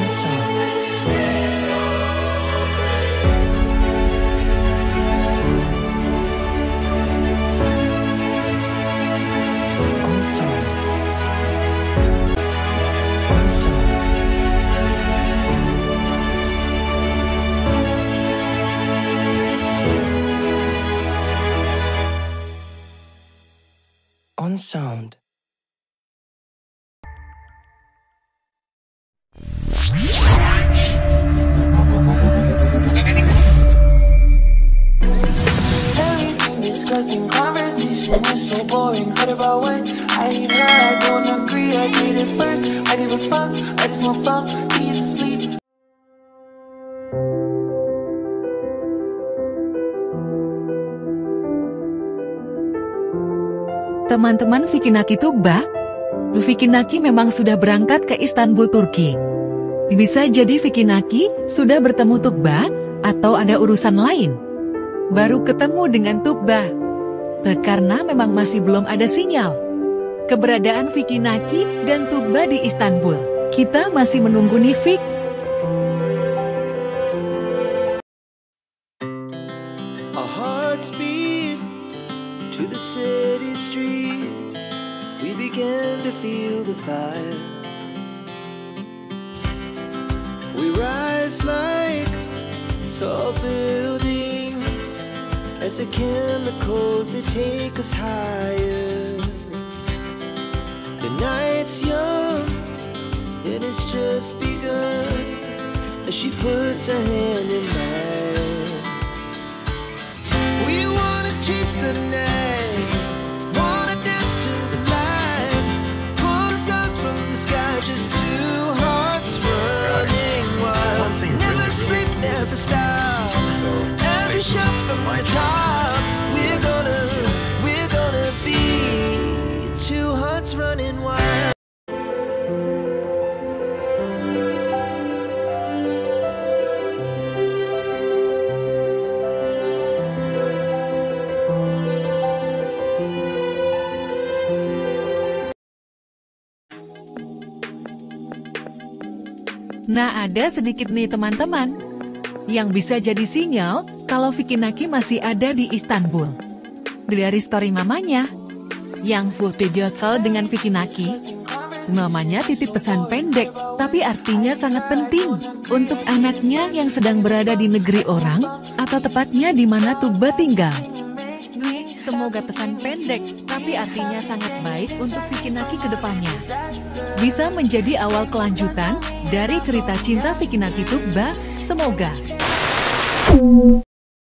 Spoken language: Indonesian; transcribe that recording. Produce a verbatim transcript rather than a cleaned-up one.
On sound. Everything disgusting, conversation is so boring. Heard about what I ain't heard, I don't agree. I did it first, I give a fuck, I just want fuck, he's asleep. Teman-teman Vikinaki Tugba, Vikinaki memang sudah berangkat ke Istanbul, Turki. Bisa jadi Vikinaki sudah bertemu Tugba, atau ada urusan lain. Baru ketemu dengan Tugba. Karena memang masih belum ada sinyal keberadaan Vikinaki dan Tugba di Istanbul. Kita masih menunggu nih, Vik. Our hearts beat to the city streets. We began to feel the fire. We rise like tall buildings as the chemicals they take us higher. The night's young, it has just begun as she puts her hand in mine. We wanna chase the night, wanna dance to the light, pull the stars from the sky, just two hearts running wild. Never sleep, never stop. Every shot from the top, we're gonna, we're gonna be two hearts running wild. Nah, ada sedikit nih teman-teman yang bisa jadi sinyal kalau Vikinaki masih ada di Istanbul. Dari story mamanya yang full video call dengan Vikinaki, mamanya titip pesan pendek, tapi artinya sangat penting untuk anaknya yang sedang berada di negeri orang, atau tepatnya di mana Tugba tinggal. Semoga pesan pendek, tapi artinya sangat baik untuk Vikinaki ke depannya. Bisa menjadi awal kelanjutan dari cerita cinta Vikinaki Tugba, semoga.